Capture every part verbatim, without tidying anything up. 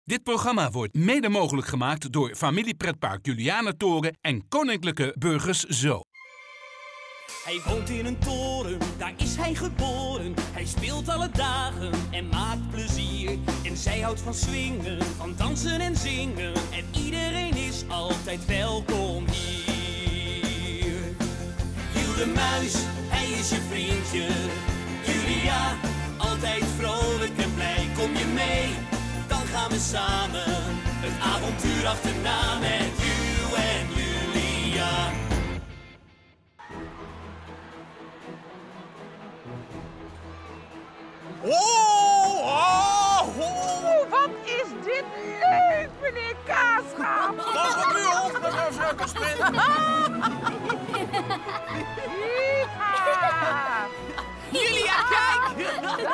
Dit programma wordt mede mogelijk gemaakt door familiepretpark Julianatoren en Koninklijke Burgers Zoo. Hij woont in een toren, daar is hij geboren. Hij speelt alle dagen en maakt plezier. En zij houdt van swingen, van dansen en zingen. En iedereen is altijd welkom hier. Jules de Muis, hij is je vriendje. Julia, altijd vrolijk en blij. Kom je mee, dan gaan we samen het avontuur achterna met Jules en Julia. Oh, oh, oh, wat is dit leuk, meneer Kaasschaap. Pas op u op, mevrouw Suikerspin. Julia, kijk!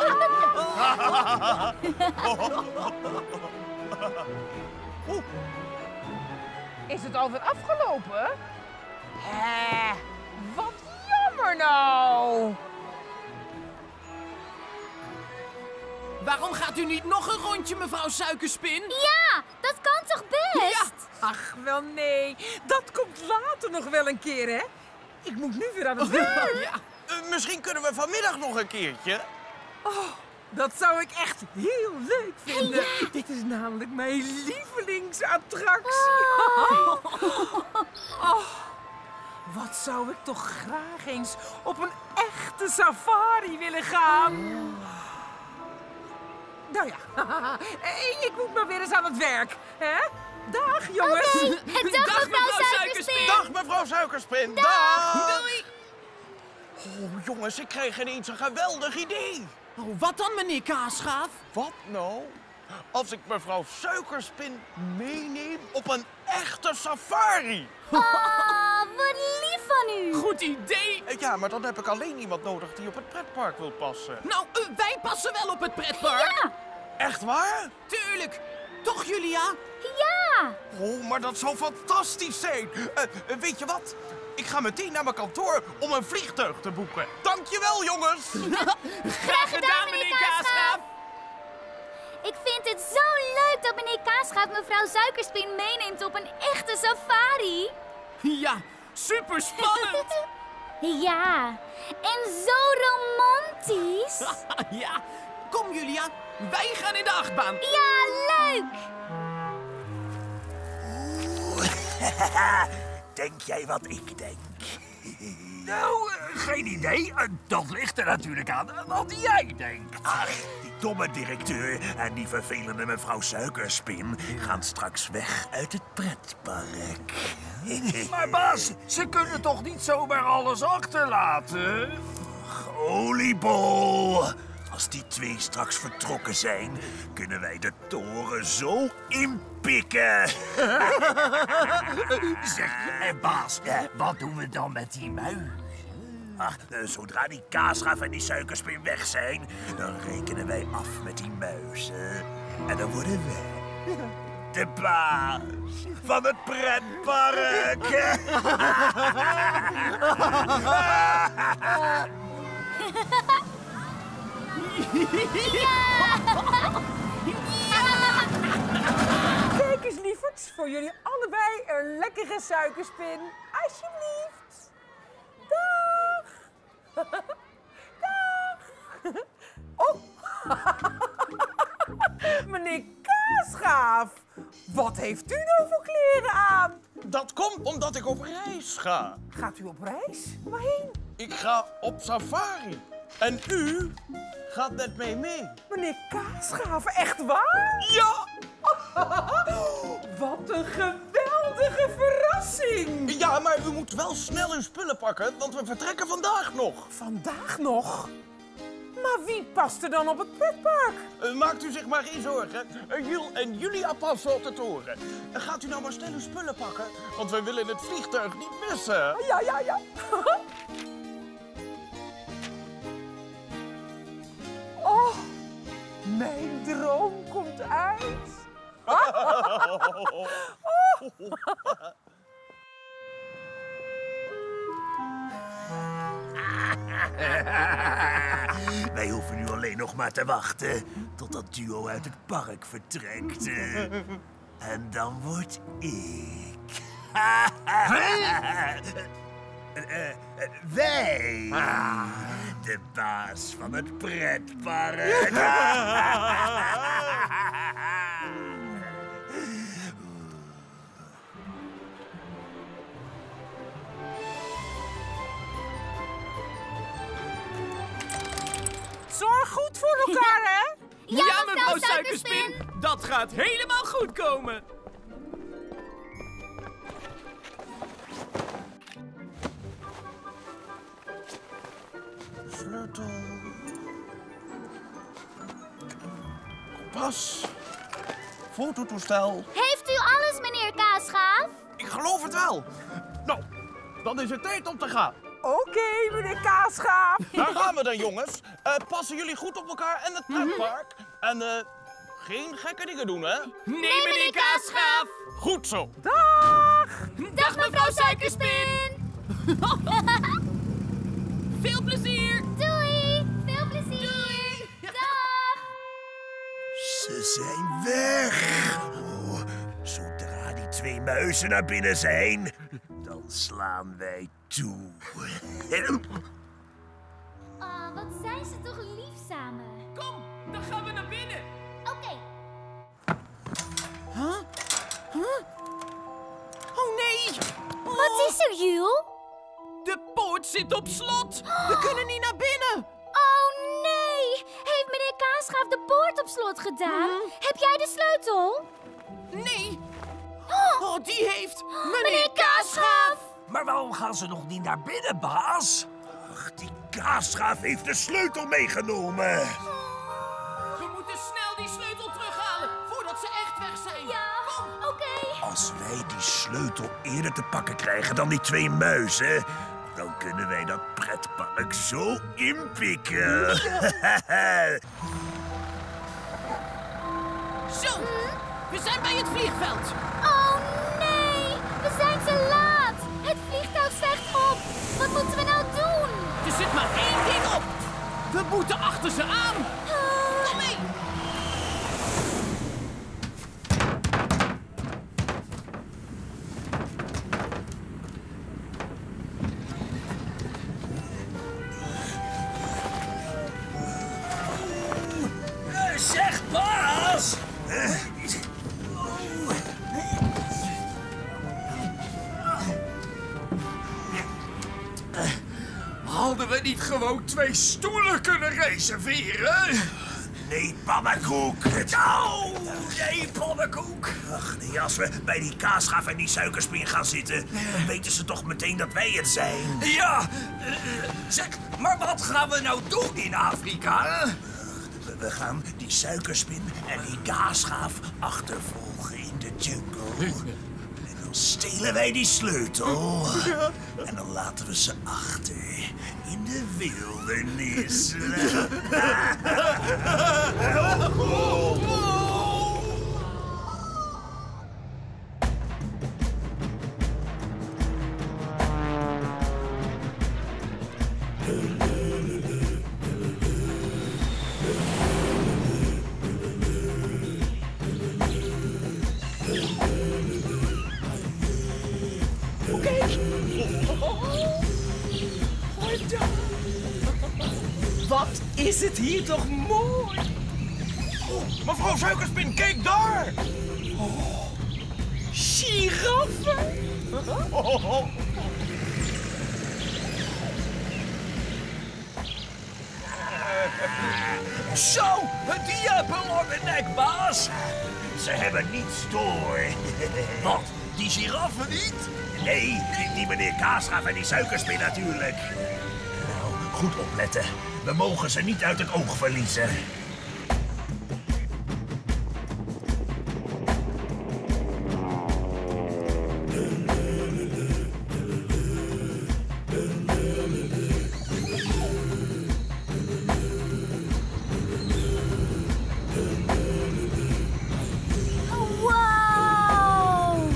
Is het alweer afgelopen? Hé, wat jammer nou. Waarom gaat u niet nog een rondje, mevrouw Suikerspin? Ja, dat kan toch best? Ja. Ach, wel nee. Dat komt later nog wel een keer, hè? Ik moet nu weer aan het werk. Ja. Uh, misschien kunnen we vanmiddag nog een keertje. Oh, dat zou ik echt heel leuk vinden. Dit is namelijk mijn lievelingsattractie. Oh. Oh, wat zou ik toch graag eens op een echte safari willen gaan. Nou ja, ik moet maar weer eens aan het werk. Hè? Dag, jongens. Okay. Dag, Dag, mevrouw Suikerspin. Dag, mevrouw Suikerspin. Dag. Doei! Oh, jongens, ik kreeg ineens een geweldig idee. Oh, wat dan, meneer Kaasschaaf? Wat nou? Als ik mevrouw Suikerspin meeneem op een echte safari. Oh, wat lief van u. Goed idee! Uh, Ja, maar dan heb ik alleen iemand nodig die op het pretpark wil passen. Nou, uh, wij passen wel op het pretpark. Ja, Echt waar? Tuurlijk. Toch, Julia? ja. Oh, maar dat zou fantastisch zijn. Uh, uh, weet je wat? Ik ga meteen naar mijn kantoor om een vliegtuig te boeken. Dankjewel, jongens. Graag gedaan, meneer Kaasschaaf. Ik vind het zo leuk dat meneer Kaasschaaf mevrouw Suikerspin meeneemt op een echte safari. Ja, super spannend. Ja, en zo romantisch. Ja, kom Julia, wij gaan in de achtbaan. Ja, leuk. Denk jij wat ik denk? Nou, uh, geen idee. Uh, dat ligt er natuurlijk aan uh, wat jij denkt. Ach, die domme directeur en die vervelende mevrouw Suikerspin gaan straks weg uit het pretpark. Maar baas, ze kunnen toch niet zomaar alles achterlaten? Oliebol! Als die twee straks vertrokken zijn, kunnen wij de toren zo inpikken. Zeg, eh, baas, eh, wat doen we dan met die muis? Ach, eh, zodra die Kaasschaaf en die Suikerspin weg zijn, dan rekenen wij af met die muizen. En dan worden wij de baas van het pretpark. Kijk eens, lieverds, voor jullie allebei een lekkere suikerspin. Alsjeblieft. Dag. Dag. Oh. Meneer Kaasschaaf, wat heeft u nou voor kleren aan? Dat komt omdat ik op reis ga. Gaat u op reis? Waarheen? Ik ga op safari. En u gaat met mij mee. Meneer Kaasschaaf, echt waar? Ja! Wat een geweldige verrassing! Ja, maar u moet wel snel uw spullen pakken, want we vertrekken vandaag nog. Vandaag nog? Maar wie past er dan op het pretpark? Uh, maakt u zich maar geen zorgen. Uh, Jules en Julia passen op de toren. Uh, gaat u nou maar snel uw spullen pakken, want we willen het vliegtuig niet missen. Ja, ja, ja. Oh, mijn droom komt uit. Wij hoeven nu alleen nog maar te wachten tot dat duo uit het park vertrekt. eh. En dan word ik... Eh, eh, Wij, de baas van het pretpark. Zorg goed voor elkaar, hè? Ja, mevrouw Suikerspin. Dat gaat helemaal goed komen. Sleutel. Kompas. Fototoestel. Heeft u alles, meneer Kaasschaaf? Ik geloof het wel. Nou, dan is het tijd om te gaan. Oké, meneer Kaasschaaf. Daar gaan we dan, jongens. Eh, passen jullie goed op elkaar en het pretpark. En eh, geen gekke dingen doen, hè? Nee, meneer Kaasschaaf. Goed zo. Dag. Dag, mevrouw Suikerspin. Veel plezier. Doei. Veel plezier. Dag. Ze zijn weg. Oh, zodra die twee muizen naar binnen zijn, dan slaan wij toe. Oh, wat zijn ze toch lief samen. Kom, dan gaan we naar binnen. Oké. Oh nee, Wat is er, Jules? de poort zit op slot. We kunnen niet naar binnen. Oh, nee. Heeft meneer Kaasschaaf de poort op slot gedaan? Heb jij de sleutel? Nee. Oh, Oh, die heeft meneer Kaasschaaf. Maar waarom gaan ze nog niet naar binnen, baas? Ach, die kaasschaaf heeft de sleutel meegenomen. We moeten snel die sleutel terughalen voordat ze echt weg zijn. Ja, oké. Als wij die sleutel eerder te pakken krijgen dan die twee muizen, dan kunnen wij dat pretpark zo inpikken. Zo, we zijn bij het vliegveld. Oh, nee. We zijn te laat. Het vliegtuig stijgt op. Wat moeten we nou doen? Er zit maar één ding op. We moeten achter ze aan. Kom mee. Eh, zeg, baas. Hadden we niet gewoon twee stoelen kunnen reserveren? Nee, pannenkoek. Au! Nee, pannenkoek. Ach nee, als we bij die kaasschaaf en die suikerspin gaan zitten, dan weten ze toch meteen dat wij het zijn. Ja, eh, zeg, maar wat gaan we nou doen in Afrika? We, we gaan die suikerspin en die kaasschaaf achtervolgen in de jungle. En dan stelen wij die sleutel. En dan laten we ze achter in de wildernis. Wat is het hier toch mooi. Mevrouw Suikerspin, kijk daar. Giraffen. Zo, die hebben een lange nek, baas. Ze hebben niets door. Wat, die giraffen niet? Nee, die, die meneer Kaasschaaf en die suikerspin natuurlijk. Nou, goed opletten. We mogen ze niet uit het oog verliezen. Wow.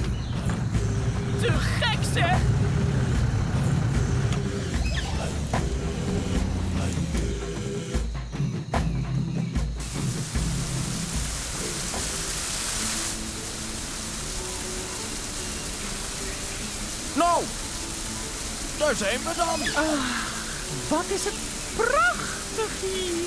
Te gek zeg. Nou, daar zijn we dan. Ah, wat is het prachtig hier.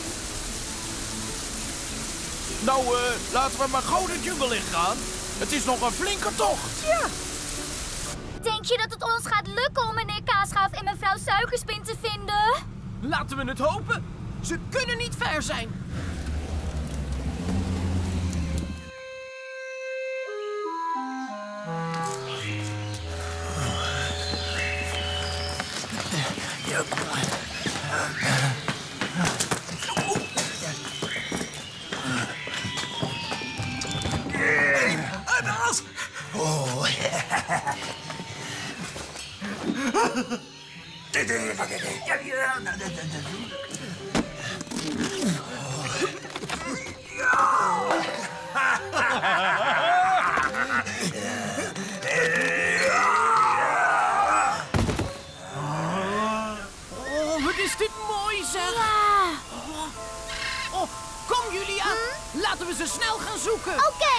Nou, uh, laten we maar gauw de jungle ingaan. Het is nog een flinke tocht. Ja. Denk je dat het ons gaat lukken om meneer Kaasgaaf en mevrouw Suikerspin te vinden? Laten we het hopen. Ze kunnen niet ver zijn. Baas! Oh, Oh, wat is dit mooi, zeg. Ja. Oh, kom, Julia. Hm? Laten we ze snel gaan zoeken. Oké. Okay.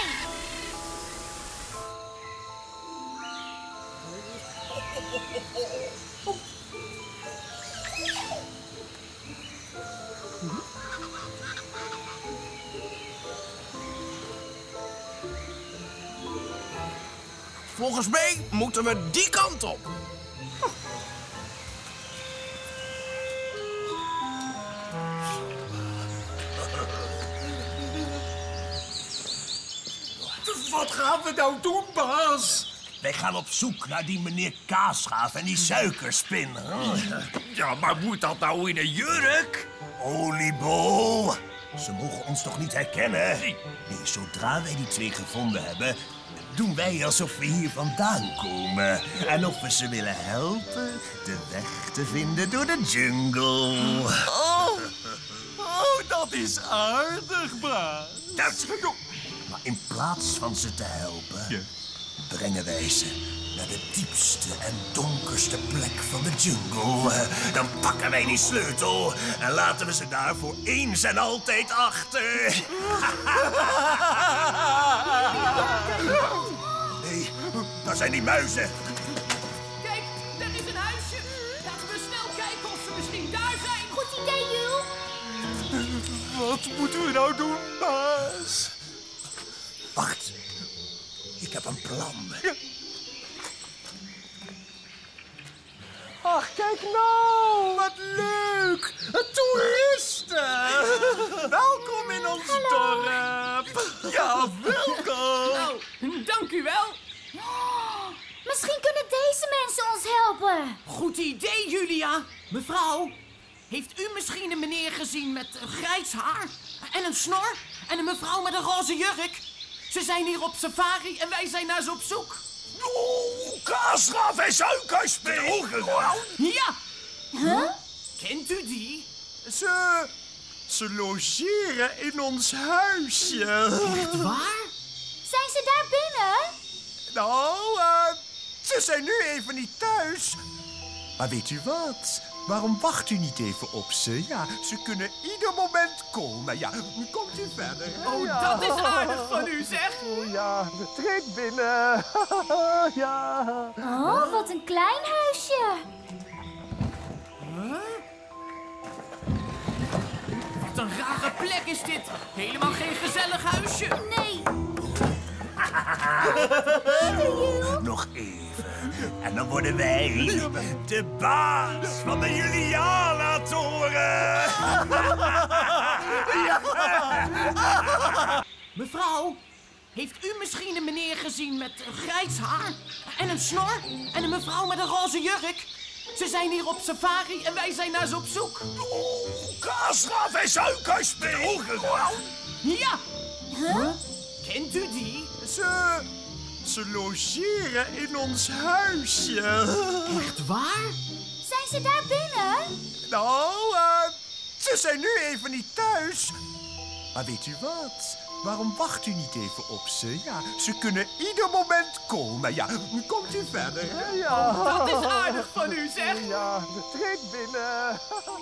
Volgens mij moeten we die kant op. Wat gaan we nou doen, baas? Wij gaan op zoek naar die meneer Kaasgaaf en die suikerspin. Ja, maar moet dat nou in een jurk? Oliebol, ze mogen ons toch niet herkennen? Nee, zodra wij die twee gevonden hebben, doen wij alsof we hier vandaan komen. En of we ze willen helpen de weg te vinden door de jungle. Oh, oh dat is aardig, baas. Dat... Maar in plaats van ze te helpen, ja, brengen wij ze naar de diepste en donkerste plek van de jungle. Dan pakken wij die sleutel en laten we ze daar voor eens en altijd achter. Nee, daar zijn die muizen. Kijk, daar is een huisje. Laten we snel kijken of ze misschien daar zijn. Goed idee, Jules. Wat moeten we nou doen, baas? Wacht, ik heb een plan. Ja. Ach, kijk nou, wat leuk! Toeristen! Welkom in ons Hallo. dorp! Ja, welkom! Nou, dank u wel. Oh, misschien kunnen deze mensen ons helpen. Goed idee, Julia. Mevrouw, heeft u misschien een meneer gezien met grijs haar en een snor en een mevrouw met een roze jurk? Ze zijn hier op safari en wij zijn naar ze op zoek. Oh, Kaasgaaf en suikerspin! Ja. Huh? Kent u die? Ze... ze logeren in ons huisje. Echt waar? Zijn ze daar binnen? Nou, uh, ze zijn nu even niet thuis. Maar weet u wat? Waarom wacht u niet even op ze? Ja, ze kunnen ieder moment komen. Ja, nu komt u verder. Oh, ja. dat is aardig van u, zeg. Oh ja, treed binnen. Ja. Oh, wat een klein huisje. Huh? Wat een rare plek is dit. Helemaal geen gezellig huisje. Nee. Nog even. En dan worden wij de baas van de Juliana-toren. Mevrouw, heeft u misschien een meneer gezien met grijs haar en een snor en een mevrouw met een roze jurk? Ze zijn hier op safari en wij zijn naar ze op zoek. Oh, Kaasgaaf en suikerspin! Ja. Huh? Kent u die? Ze... ze logeren in ons huisje. Echt waar? Zijn ze daar binnen? Nou, uh, ze zijn nu even niet thuis. Maar weet u wat? Waarom wacht u niet even op ze? Ja, ze kunnen ieder moment komen. Ja, nu komt u verder. Ja. Oh, dat is aardig van u, zeg. Ja, treed binnen.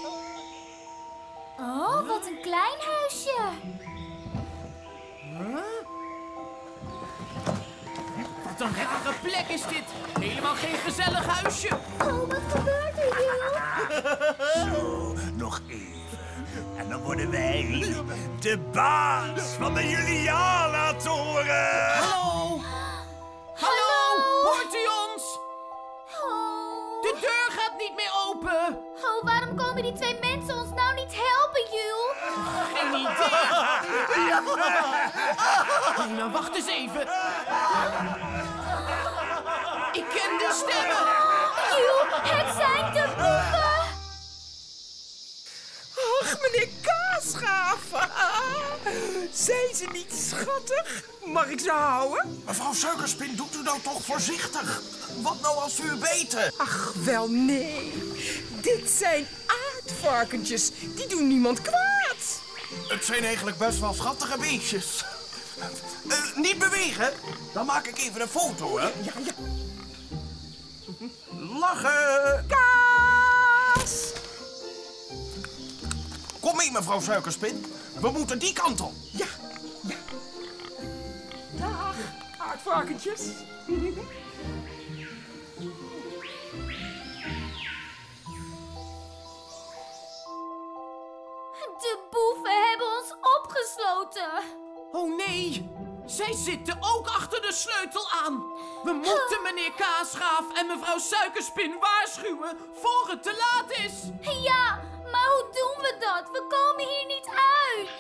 Oh, wat een klein huisje. Huh? Wat een rare plek is dit. Helemaal geen gezellig huisje. Oh, wat gebeurt er, Jules? Zo, nog even. En dan worden wij de baas van de Juliana-toren. Hallo? Hallo? Hoort u ons? Oh. De deur gaat niet meer open. Oh, waarom komen die twee mensen ons nou niet helpen, Jules? Geen idee. Nee, nou, wacht eens even. Ik ken de stemmen. Jules, het zijn de boeven. Ach, meneer Kaasgaaf. Zijn ze niet schattig? Mag ik ze houden? Mevrouw Suikerspin, doet u nou toch voorzichtig. Wat nou als u beten? Ach, wel nee. Dit zijn aardvarkentjes. Die doen niemand kwaad. Het zijn eigenlijk best wel schattige beestjes. Uh, niet bewegen, dan maak ik even een foto, hè? Ja, ja. Lachen! Kaas! Kom mee, mevrouw Suikerspin. We moeten die kant op. Ja, ja. Dag, aardvarkentjes. De boeven hebben ons opgesloten. Oh nee, zij zitten ook achter de sleutel aan. We moeten meneer Kaasgaaf en mevrouw Suikerspin waarschuwen voor het te laat is. Ja, maar hoe doen we dat? We komen hier niet uit.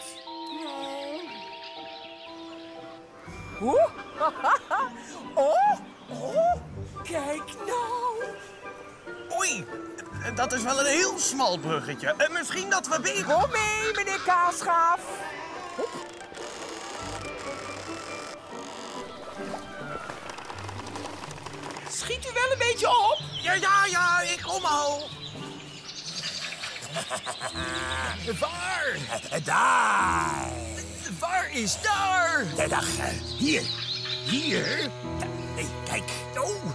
Oeh. Oh, oh, kijk nou. Oei, dat is wel een heel smal bruggetje. En misschien dat we weer... Kom mee, meneer Kaasgaaf. Hop. Schiet u wel een beetje op? Ja, ja, ja, ik kom al. Waar? Daar. Waar is daar? Ja, dag. Hier. Hier. Da- Nee, kijk. Oh.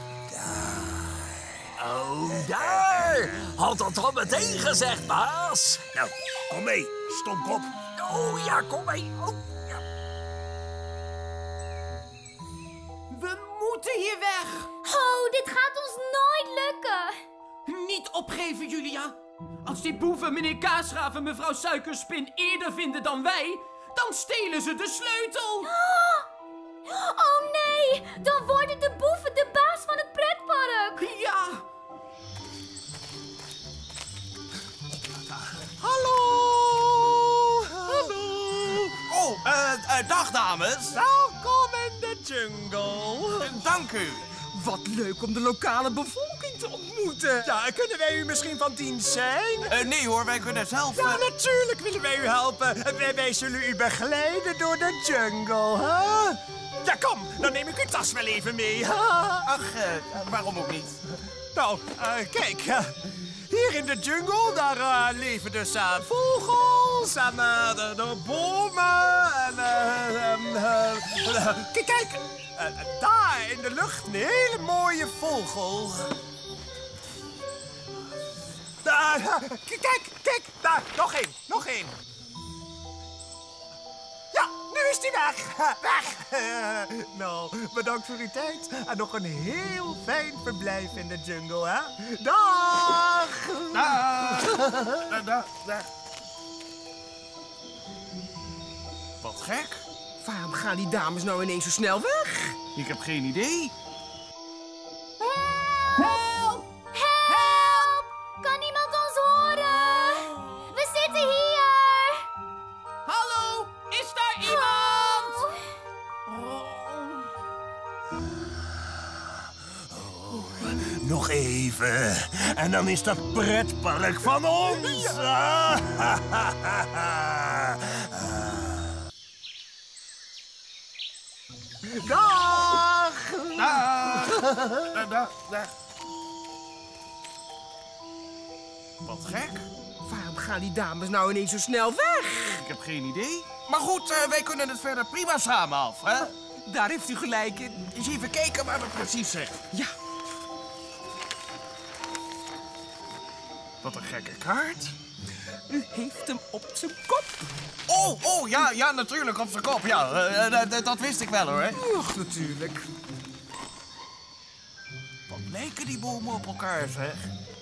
Daar. Oh, daar. Had dat al meteen gezegd, baas. Nou, kom mee, stomkop. Oh ja, kom mee. Oh, ja. We moeten hier weg. Oh, dit gaat ons nooit lukken. Niet opgeven, Julia. Als die boeven meneer Kaasgaaf en mevrouw Suikerspin eerder vinden dan wij, dan stelen ze de sleutel. Oh nee, dan worden de boeven de baas van het pretpark. Ja. Hallo! Hallo! Oh, eh, uh, dag dames. Welkom in de jungle. Uh, dank u. Wat leuk om de lokale bevolking te ontmoeten. Ja, kunnen wij u misschien van dienst zijn? Uh, nee hoor, wij kunnen zelf... Ja, uh, natuurlijk willen wij u helpen. Wij, wij zullen u begeleiden door de jungle, hè? Ja, kom, dan neem ik uw tas wel even mee. Ach, uh, waarom ook niet? Nou, uh, kijk. Uh, hier in de jungle, daar uh, leven dus uh, vogels en uh, de, de bomen. En, uh, um, uh, uh, kijk, kijk. Uh, daar in de lucht een hele mooie vogel. Daar, uh, kijk, kijk. Daar, nog één, nog één. Ja, nu is die weg. Weg. Uh, nou, bedankt voor uw tijd. En nog een heel fijn verblijf in de jungle, hè. Dag. Dag. Dag, dag, dag. Wat gek. Waarom gaan die dames nou ineens zo snel weg? Ik heb geen idee. Help! Help! Kan iemand ons horen? We zitten hier. Hallo, is daar iemand? Nog even. En dan is dat pretpark van ons. Ah, ha, ha, ha, ha. Dag. Dag. Dag, dag, dag. Wat gek. Waarom gaan die dames nou ineens zo snel weg? Ik heb geen idee. Maar goed, uh, wij kunnen het verder prima samen af, hè? Daar heeft u gelijk in. Eens even kijken waar het precies zegt. Ja. Wat een gekke kaart. U heeft hem op zijn kop. Oh, oh, ja, ja, natuurlijk, op zijn kop, ja. Uh, uh, dat wist ik wel, hoor. Ach, natuurlijk. lijken die bomen op elkaar, zeg.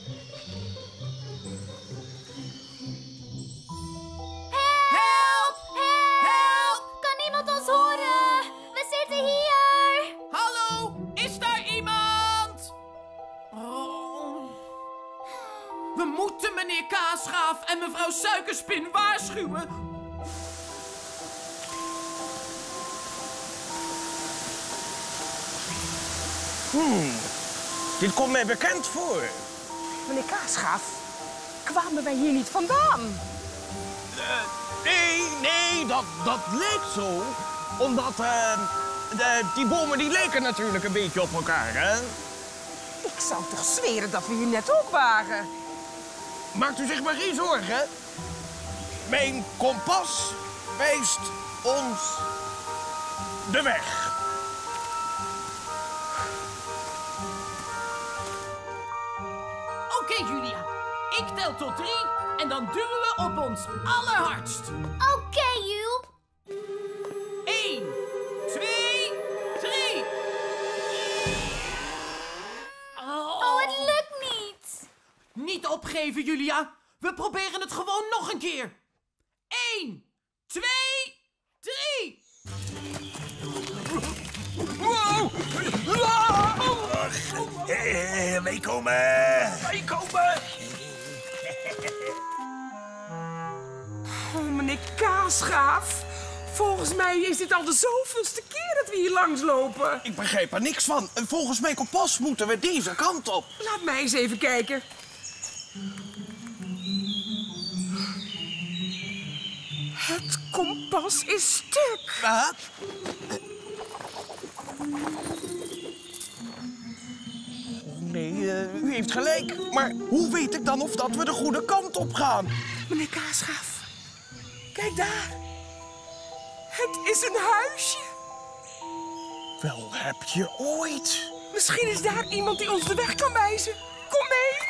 Help! Help! Kan iemand ons horen? We zitten hier! Hallo, is daar iemand? Oh. We moeten meneer Kaasgaaf en mevrouw Suikerspin waarschuwen. Hmm, dit komt mij bekend voor. Meneer Kaasgaaf, kwamen wij hier niet vandaan? Uh, nee, nee, dat, dat leek zo. Omdat uh, de, die bomen die leken natuurlijk een beetje op elkaar, hè? Ik zou toch zweren dat we hier net ook waren? Maakt u zich maar geen zorgen. Mijn kompas wijst ons de weg. Oké, okay, Julia. Ik tel tot drie en dan duwen we op ons allerhardst. Oké, okay, Jul. Eén, twee, drie. Oh. oh, het lukt niet. Niet opgeven, Julia. We proberen het gewoon nog een keer. Eén, twee, drie. Wow! Hé, meekomen! Meekomen! Oh, meneer Kaasgaaf. Volgens mij is dit al de zoveelste keer dat we hier langslopen. Ik begrijp er niks van. Volgens mijn kompas moeten we deze kant op. Laat mij eens even kijken. Het kompas is stuk. Wat? Nee, uh, u heeft gelijk. Maar hoe weet ik dan of dat we de goede kant op gaan? Meneer Kaasgaaf, kijk daar. Het is een huisje. Wel, heb je ooit? Misschien is daar iemand die ons de weg kan wijzen. Kom mee.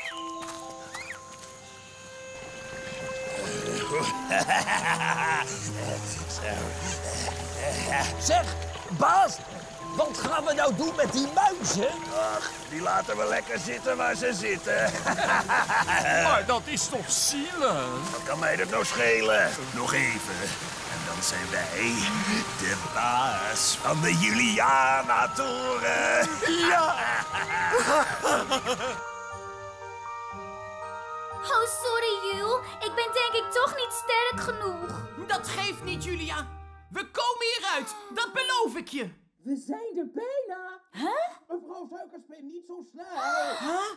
Zeg, baas, wat gaan we nou doen met die muizen? Ach, die laten we lekker zitten waar ze zitten. Maar dat is toch zielig? Wat kan mij dat nou schelen? Nog even. En dan zijn wij de baas van de Juliana-toren. Ja! Oh, sorry, Jul. Ik ben denk ik toch niet sterk genoeg. Dat geeft niet, Julia. We komen hieruit, dat beloof ik je. We zijn er bijna. Huh? Mevrouw Suikerspin, niet zo snel. Huh?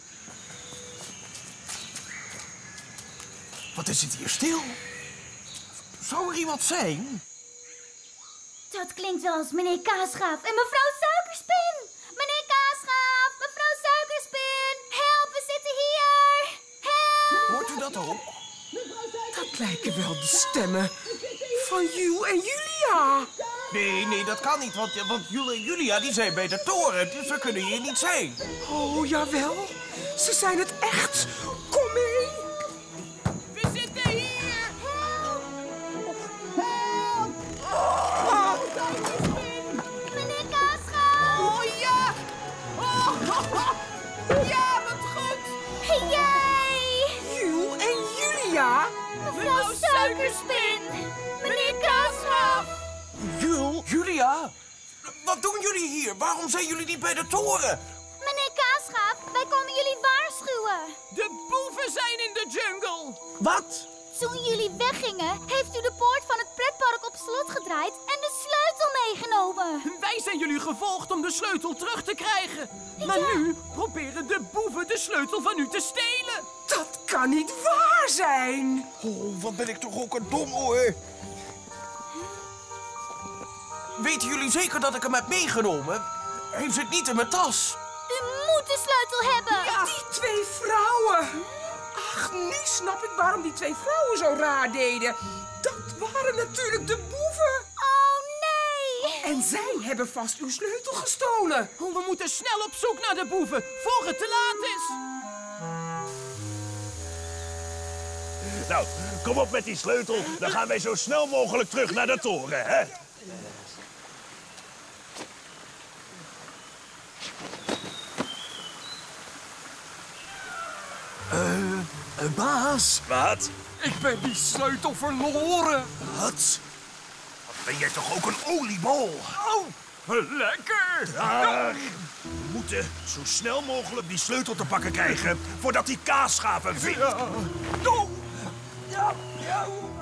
Wat is het hier stil? Zou er iemand zijn? Dat klinkt wel als meneer Kaasgaaf en mevrouw Suikerspin. Meneer Kaasgaaf, mevrouw Suikerspin. Help, we zitten hier. Help. Hoort u dat ook? Dat lijken wel de stemmen van Jul en Julia. Nee, nee, dat kan niet, want, want Jul en Julia die zijn bij de toren, dus ze kunnen hier niet zijn. Oh, jawel. Ze zijn het echt. Kom mee. We zitten hier. Help. Help. Oh. Meneer Kaasgaaf. Oh ja. Oh. Ja, wat goed. Jij. Jul en Julia. Mevrouw Suikerspin. Meneer Kaasgaaf. Jul, Julia, wat doen jullie hier? Waarom zijn jullie niet bij de toren? Meneer Kaasgaaf, wij komen jullie waarschuwen. De boeven zijn in de jungle. Wat? Toen jullie weggingen, heeft u de poort van het pretpark op slot gedraaid en de sleutel meegenomen. Wij zijn jullie gevolgd om de sleutel terug te krijgen. Maar Ja. nu proberen de boeven de sleutel van u te stelen. Dat kan niet waar zijn. Oh, wat ben ik toch ook een dom hoor. Weten jullie zeker dat ik hem heb meegenomen? Hij zit niet in mijn tas. U moet de sleutel hebben. Ja, die twee vrouwen. Ach, nu snap ik waarom die twee vrouwen zo raar deden. Dat waren natuurlijk de boeven. Oh, nee. En zij hebben vast uw sleutel gestolen. Oh, we moeten snel op zoek naar de boeven, voor het te laat is. Nou, kom op met die sleutel. Dan gaan wij zo snel mogelijk terug naar de toren, hè? Uh, baas. Wat? Ik ben die sleutel verloren. Wat? Ben jij toch ook een oliebol? Oh, lekker. Dag. We moeten zo snel mogelijk die sleutel te pakken krijgen voordat die kaasschaaf hem vindt. Ja. Oh. Ja, ja.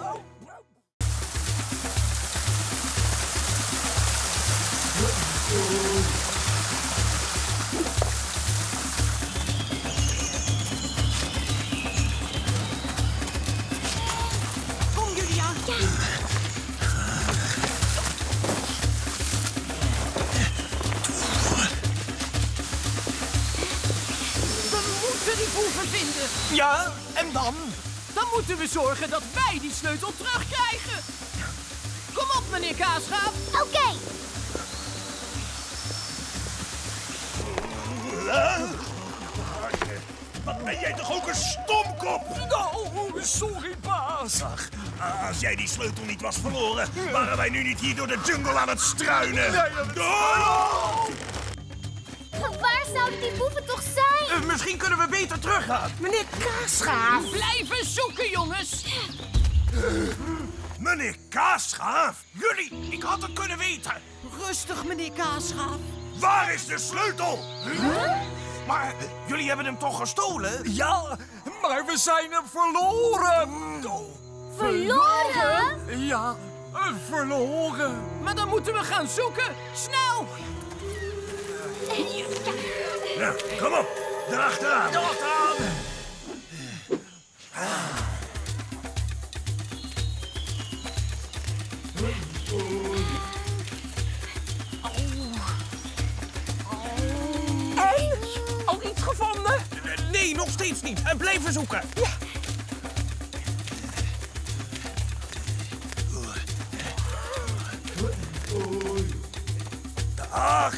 Kom, Julia. Ja. We moeten die boeven vinden. Ja, en dan? Dan moeten we zorgen dat wij die sleutel terugkrijgen. Kom op, meneer Kaasschaaf. Oké. Okay. Wat ben jij toch ook een stomkop? Oh, sorry, baas. Ach, als jij die sleutel niet was verloren, waren wij nu niet hier door de jungle aan het struinen. Nee, oh! Waar zouden die boeven toch zijn? Uh, misschien kunnen we beter teruggaan. Meneer Kaasschaaf. Blijven zoeken, jongens. Uh, meneer Kaasschaaf? Jullie, ik had het kunnen weten. Rustig, meneer Kaasschaaf. Waar is de sleutel? Huh? Maar jullie hebben hem toch gestolen? Ja, maar we zijn hem verloren. Verloren? Ja, verloren. Maar dan moeten we gaan zoeken. Snel! Nou, kom op. Erachteraan. Erachteraan. En? Al iets gevonden? Nee, nog steeds niet. En blijven zoeken. Ja. Dag.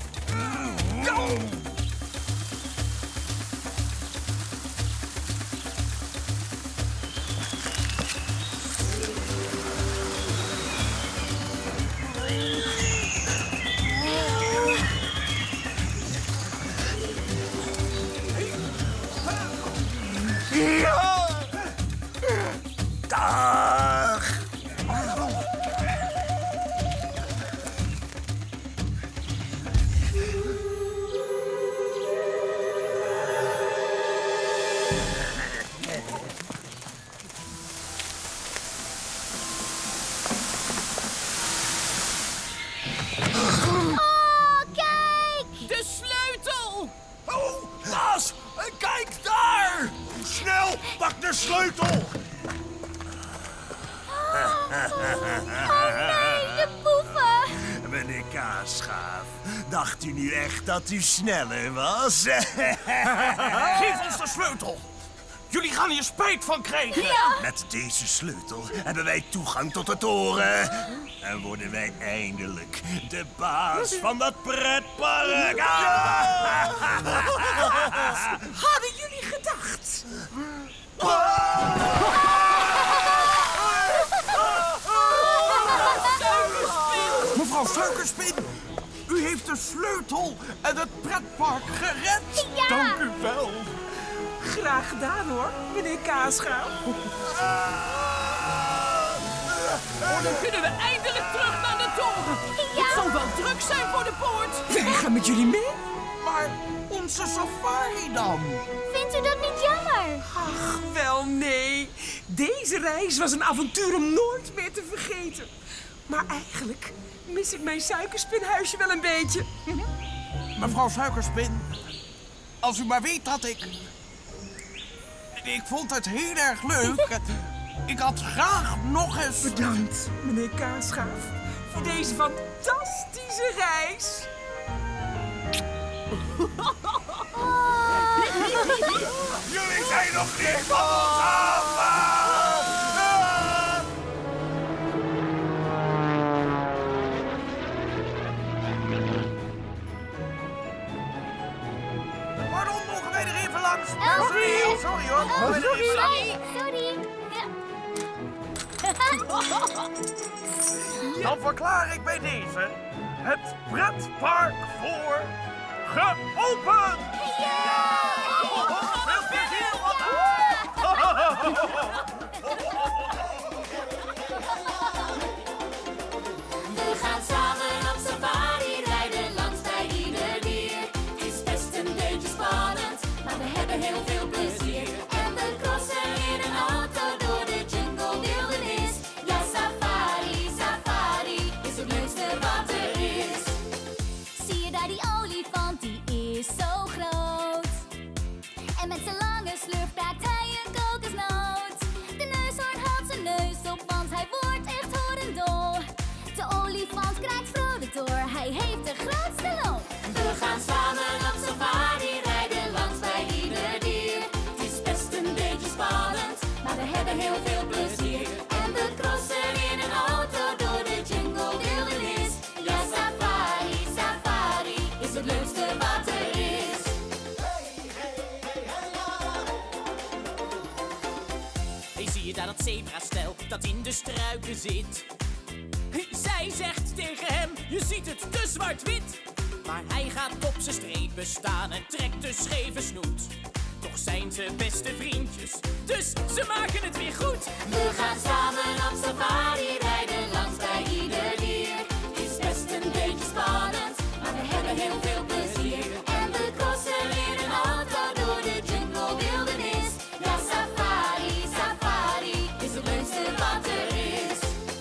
Ja. Dag. Pak de sleutel! Oh nee, de boeven! Meneer Kaasschaaf, dacht u nu echt dat u sneller was? Geef ons de sleutel! Jullie gaan hier spijt van krijgen! Ja. Met deze sleutel hebben wij toegang tot de toren. En worden wij eindelijk de baas van dat pretpark. Ja. Hadden jullie gedacht? Mevrouw Suikerspin, u heeft de sleutel en het pretpark gered. Ja. Dank u wel. Graag gedaan hoor, meneer Kaasschaaf. Oh, dan kunnen we eindelijk terug naar de toren. Ja. Het zal wel druk zijn voor de poort. Wij gaan met jullie mee. Maar onze safari dan? Vindt u dat niet jammer? Ach, wel nee. Deze reis was een avontuur om nooit meer te vergeten. Maar eigenlijk mis ik mijn suikerspinhuisje wel een beetje. Mevrouw Suikerspin, als u maar weet dat ik... Ik vond het heel erg leuk. Ik had graag nog eens... Bedankt, meneer Kaasschaaf, voor deze fantastische reis. Jullie zijn nog niet van ons af! Pardon, mogen wij er even langs? Oh, Sorry, sorry. sorry hoor. Oh, Mogen wij er even langs? sorry, sorry. Dan verklaar ik bij deze het pretpark voor geopend! Ja! Veel plezier! We gaan samen op safari rijden langs bij ieder dier. Het is best een beetje spannend, maar we hebben heel veel plezier. En we crossen in een auto door de jungle wildernis. Ja, safari, safari is het leukste wat er is. Zie je daar die olifant, die is zo groot. En met zijn lange slurf raakt hij een kokosnoot. De neushoorn haalt zijn neus op, want hij wordt echt horendol. De olifant kraakt vrolijk door, hij heeft de grootste loop. We gaan samen op safari rijden langs bij ieder dier. Het is best een beetje spannend, maar we hebben heel veel plezier. En we crossen in een auto door de jungle wildernis. Ja, safari, safari is het leukste wat er is. Hey, zie je daar dat zebrastel dat in de struiken zit? Zij zegt tegen hem, je ziet het te zwart-wit. Maar hij gaat op zijn strepen staan en trekt de scheve snoet. Toch zijn ze beste vriendjes, dus ze maken het weer goed. We gaan samen op safari rijden langs bij ieder dier. Het is best een beetje spannend, maar we hebben heel veel plezier. En we crossen in een auto door de jungle wildernis. Ja, safari, safari is het leukste wat er is.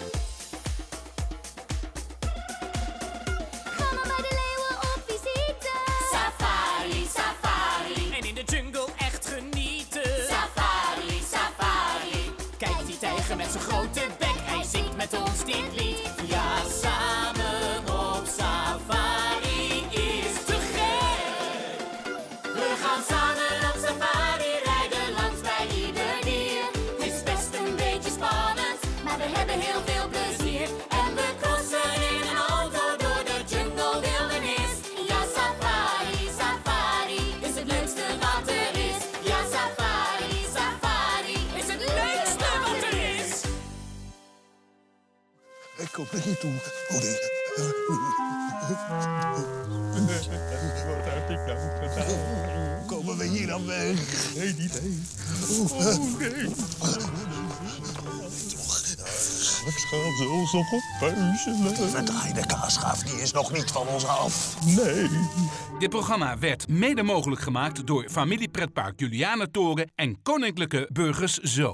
Ga maar bij de leeuwen op visite. Safari, safari. En in de jungle echt genieten. Safari, safari. Kijk die tijger met zijn grote bek, hij zingt met ons dit lied. Ja, samen op safari is te gek. We gaan samen op safari rijden langs bij ieder dier. Het is best een beetje spannend, maar we hebben heel veel plezier. En we crossen in een auto door de jungle wildernis. Ja, safari, safari is het leukste wat er is. Ja, safari, safari is het leukste wat er is. Ik kom er niet toe. Oh nee. Wat heb ik nou gedaan? Komen we hier dan weg? Geen idee. Oh nee. Straks gaan ze ons nog oppeuzelen. Die verdraaide kaasgaaf die is nog niet van ons af. Nee. Dit programma werd mede mogelijk gemaakt door Familie Pretpark Julianatoren en Koninklijke Burgers Zoo.